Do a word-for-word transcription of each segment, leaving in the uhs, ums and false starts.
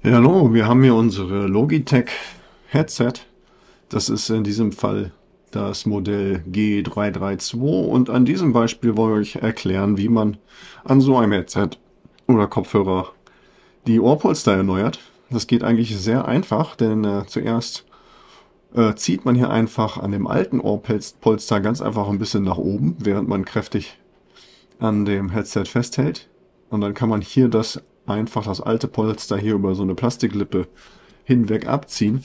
Ja, hallo, wir haben hier unsere Logitech Headset. Das ist in diesem Fall das Modell G drei drei zwei und an diesem Beispiel wollen wir euch erklären, wie man an so einem Headset oder Kopfhörer die Ohrpolster erneuert. Das geht eigentlich sehr einfach, denn äh, zuerst äh, zieht man hier einfach an dem alten Ohrpolster ganz einfach ein bisschen nach oben, während man kräftig an dem Headset festhält. Und dann kann man hier das einfach das alte Polster hier über so eine Plastiklippe hinweg abziehen.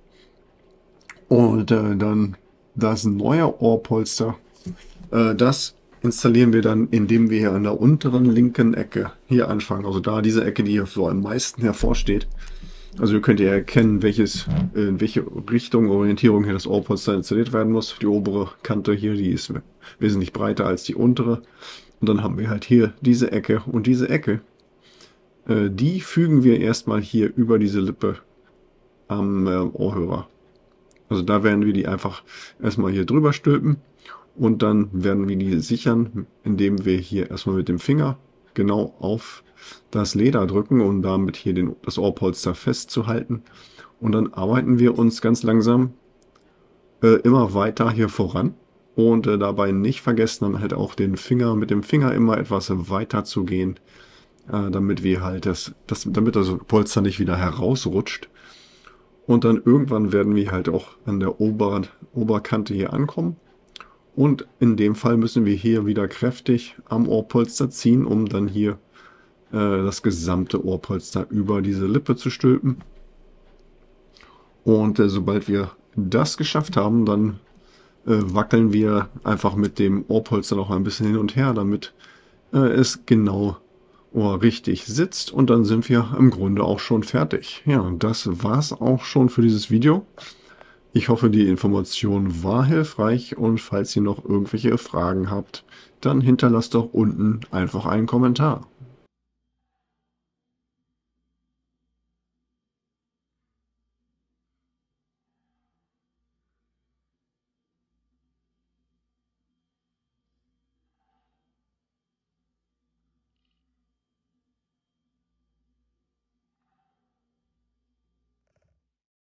Und äh, dann das neue Ohrpolster, äh, das installieren wir dann, indem wir hier an der unteren linken Ecke hier anfangen. Also da diese Ecke, die hier so am meisten hervorsteht. Also ihr könnt ja erkennen, welches, in welche Richtung, Orientierung hier das Ohrpolster installiert werden muss. Die obere Kante hier, die ist wesentlich breiter als die untere. Und dann haben wir halt hier diese Ecke und diese Ecke. Äh, die fügen wir erstmal hier über diese Lippe am äh, Ohrhörer. Also da werden wir die einfach erstmal hier drüber stülpen und dann werden wir die sichern, indem wir hier erstmal mit dem Finger genau auf das Leder drücken, um damit hier den, das Ohrpolster festzuhalten. Und dann arbeiten wir uns ganz langsam äh, immer weiter hier voran. Und äh, dabei nicht vergessen, dann halt auch den Finger, mit dem Finger immer etwas weiter zu gehen, äh, damit wir halt das, das, damit das Polster nicht wieder herausrutscht. Und dann irgendwann werden wir halt auch an der Ober Oberkante hier ankommen. Und in dem Fall müssen wir hier wieder kräftig am Ohrpolster ziehen, um dann hier äh, das gesamte Ohrpolster über diese Lippe zu stülpen. Und äh, sobald wir das geschafft haben, dann wackeln wir einfach mit dem Ohrpolster noch ein bisschen hin und her, damit äh, es genau oder richtig sitzt. Und dann sind wir im Grunde auch schon fertig. Ja, und das war's auch schon für dieses Video. Ich hoffe, die Information war hilfreich und falls ihr noch irgendwelche Fragen habt, dann hinterlasst doch unten einfach einen Kommentar.